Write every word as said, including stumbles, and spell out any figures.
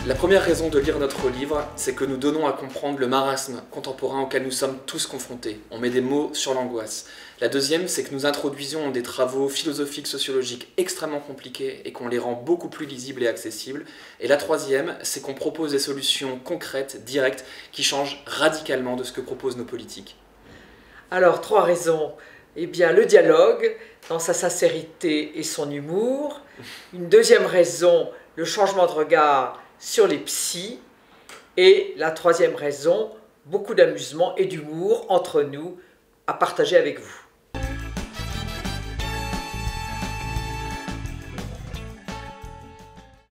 La première raison de lire notre livre, c'est que nous donnons à comprendre le marasme contemporain auquel nous sommes tous confrontés. On met des mots sur l'angoisse. La deuxième, c'est que nous introduisons des travaux philosophiques, sociologiques extrêmement compliqués et qu'on les rend beaucoup plus lisibles et accessibles. Et la troisième, c'est qu'on propose des solutions concrètes, directes, qui changent radicalement de ce que proposent nos politiques. Alors, trois raisons. Eh bien, le dialogue, dans sa sincérité et son humour. Une deuxième raison, le changement de regard sur les psys. Et la troisième raison, beaucoup d'amusement et d'humour entre nous à partager avec vous.